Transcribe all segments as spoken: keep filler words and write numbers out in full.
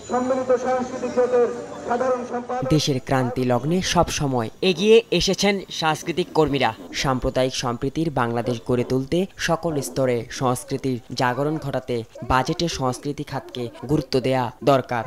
সম্মিলিত সাংস্কৃতিক জোটের সাধারণ সম্পাদক। দেশের ক্রান্তি লগ্নে সব সময় এগিয়ে এসেছেন সাংস্কৃতিক কর্মীরা। সাম্প্রদায়িক সম্প্রীতির বাংলাদেশ গড়ে তুলতে সকল স্তরে সংস্কৃতির জাগরণ ঘটাতে বাজেটে সংস্কৃতি খাতকে গুরুত্ব দেয়া দরকার।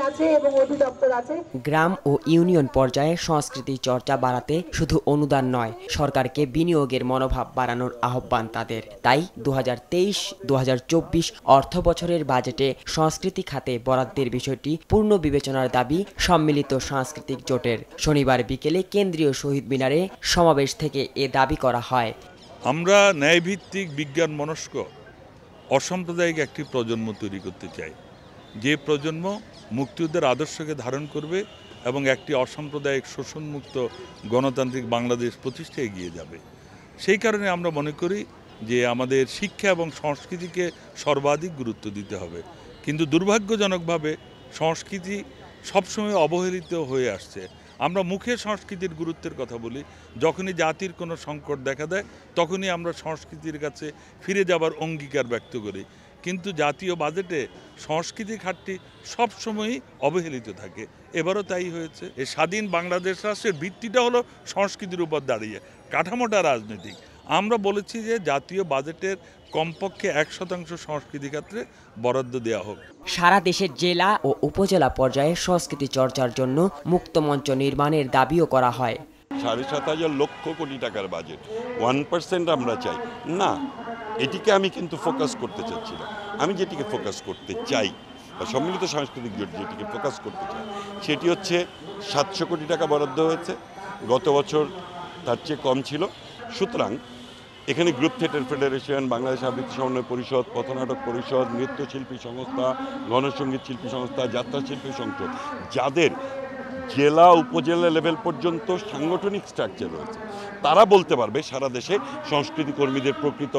গ্রাম ও ইউনিয়ন পর্যায়ে সংস্কৃতি চর্চা বাড়াতে শুধু অনুদান নয়, সরকারকে বিনিয়োগের মনোভাব বাড়ানোর আহ্বান তাদের। তাই দু হাজার তেইশ দু হাজার চব্বিশ অর্থ বছরের বাজেটে সংস্কৃতি খাতে বরাদ্দের বিষয়টি পূর্ণ বিবেচনার দাবি সম্মিলিত সাংস্কৃতিক জোটের। শনিবার বিকেলে কেন্দ্রীয় শহীদ মিনারে সমাবেশ থেকে এ দাবি করা হয়। আমরা ন্যায়ভিত্তিক বিজ্ঞান মনস্ক অসাম্প্রদায়িক একটি প্রজন্ম তৈরি করতে চাই, যে প্রজন্ম মুক্তিযুদ্ধের আদর্শকে ধারণ করবে এবং একটি অসাম্প্রদায়িক শোষণমুক্ত গণতান্ত্রিক বাংলাদেশ প্রতিষ্ঠায় এগিয়ে যাবে। সেই কারণে আমরা মনে করি যে আমাদের শিক্ষা এবং সংস্কৃতিকে সর্বাধিক গুরুত্ব দিতে হবে। কিন্তু দুর্ভাগ্যজনকভাবে সংস্কৃতি সবসময় অবহেলিত হয়ে আসছে। আমরা মুখে সংস্কৃতির গুরুত্বের কথা বলি, যখনই জাতির কোনো সংকট দেখা দেয় তখনই আমরা সংস্কৃতির কাছে ফিরে যাবার অঙ্গীকার ব্যক্ত করি। কিন্তু জাতীয় বাজেটে সংস্কৃতি খাতটি সবসময়ই অবহেলিত থাকে। এবারও তাই হয়েছে। এই স্বাধীন বাংলাদেশ রাষ্ট্রের ভিত্তিটা হলো সংস্কৃতির উপর দাঁড়িয়ে, কাঠামোটা রাজনৈতিক। আমরা বলেছি যে জাতীয় বাজেটের কমপক্ষে এক শতাংশ সংস্কৃতি ক্ষেত্রে বরাদ্দ দেওয়া হোক। সারা দেশের জেলা ও উপজেলা পর্যায়ে সংস্কৃতি চর্চার জন্য মুক্ত মঞ্চ নির্মাণের দাবিও করা হয়। সাড়ে সাত হাজার লক্ষ কোটি টাকার বাজেট, ওয়ান পার্সেন্ট আমরা চাই না। এটিকে আমি কিন্তু ফোকাস করতে চাচ্ছি না। আমি যেটিকে ফোকাস করতে চাই বা সম্মিলিত সাংস্কৃতিক জোট যেটিকে ফোকাস করতে চাই সেটি হচ্ছে সাতশো কোটি টাকা বরাদ্দ হয়েছে, গত বছর তার চেয়ে কম ছিল। সুতরাং এখানে গ্রুপ থিয়েটার ফেডারেশন, বাংলাদেশ আবৃত্তি সমন্বয় পরিষদ, পথনাটক পরিষদ, নৃত্যশিল্পী সংস্থা, গণসঙ্গীত শিল্পী সংস্থা, যাত্রা শিল্পী সংসদ, যাদের জেলা উপজেলা লেভেল পর্যন্ত সাংগঠনিক স্ট্রাকচার রয়েছে, তারা বলতে পারবে সারা দেশে সংস্কৃতি কর্মীদের প্রকৃত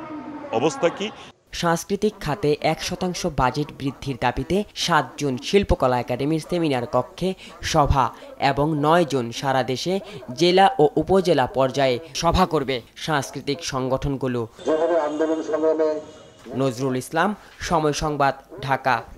অবস্থা কি। সাংস্কৃতিক খাতে এক শতাংশ বাজেট বৃদ্ধির দাবিতে সাত জুন শিল্পকলা একাডেমির সেমিনার কক্ষে সভা এবং নয় জুন সারা দেশে জেলা ও উপজেলা পর্যায়ে সভা করবে সাংস্কৃতিক সংগঠনগুলো। নজরুল ইসলাম, সময় সংবাদ, ঢাকা।